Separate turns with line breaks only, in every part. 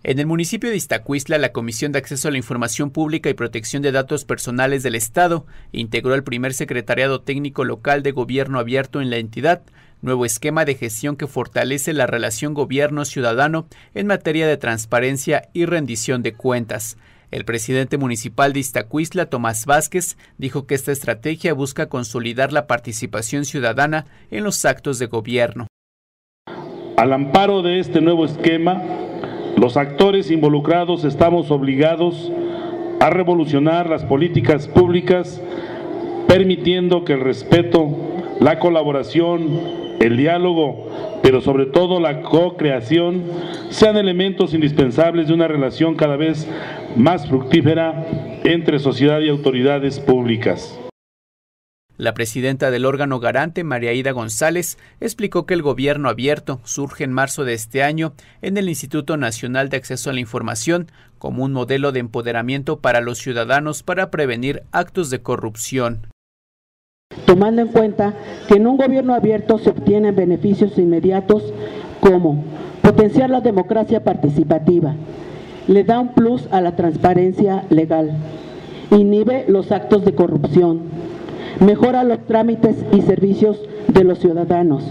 En el municipio de Iztacuistla, la Comisión de Acceso a la Información Pública y Protección de Datos Personales del Estado integró el primer secretariado técnico local de gobierno abierto en la entidad, nuevo esquema de gestión que fortalece la relación gobierno-ciudadano en materia de transparencia y rendición de cuentas. El presidente municipal de Iztacuistla, Tomás Vázquez, dijo que esta estrategia busca consolidar la participación ciudadana en los actos de gobierno.
Al amparo de este nuevo esquema, los actores involucrados estamos obligados a revolucionar las políticas públicas, permitiendo que el respeto, la colaboración, el diálogo, pero sobre todo la co-creación, sean elementos indispensables de una relación cada vez más fructífera entre sociedad y autoridades públicas.
La presidenta del órgano garante, María Ida González, explicó que el gobierno abierto surge en marzo de este año en el Instituto Nacional de Acceso a la Información como un modelo de empoderamiento para los ciudadanos para prevenir actos de corrupción.
Tomando en cuenta que en un gobierno abierto se obtienen beneficios inmediatos como potenciar la democracia participativa, le da un plus a la transparencia legal, inhibe los actos de corrupción, mejora los trámites y servicios de los ciudadanos.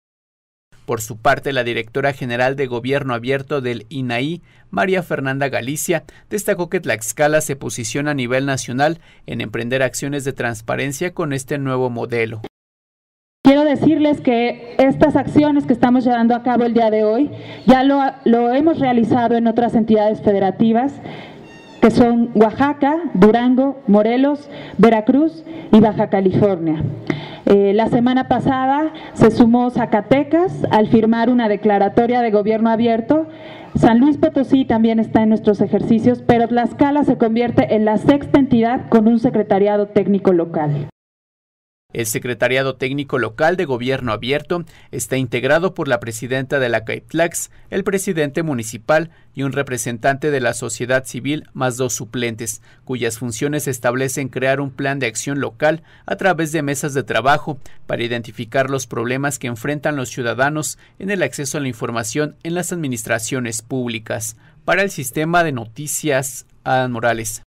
Por su parte, la directora general de Gobierno Abierto del INAI, María Fernanda Galicia, destacó que Tlaxcala se posiciona a nivel nacional en emprender acciones de transparencia con este nuevo modelo.
Quiero decirles que estas acciones que estamos llevando a cabo el día de hoy ya lo hemos realizado en otras entidades federativas, que son Oaxaca, Durango, Morelos, Veracruz y Baja California. La semana pasada se sumó Zacatecas al firmar una declaratoria de gobierno abierto. San Luis Potosí también está en nuestros ejercicios, pero Tlaxcala se convierte en la sexta entidad con un secretariado técnico local.
El Secretariado Técnico Local de Gobierno Abierto está integrado por la presidenta de la CAIPTLAX, el presidente municipal y un representante de la sociedad civil más 2 suplentes, cuyas funciones establecen crear un plan de acción local a través de mesas de trabajo para identificar los problemas que enfrentan los ciudadanos en el acceso a la información en las administraciones públicas. Para el Sistema de Noticias, Adán Morales.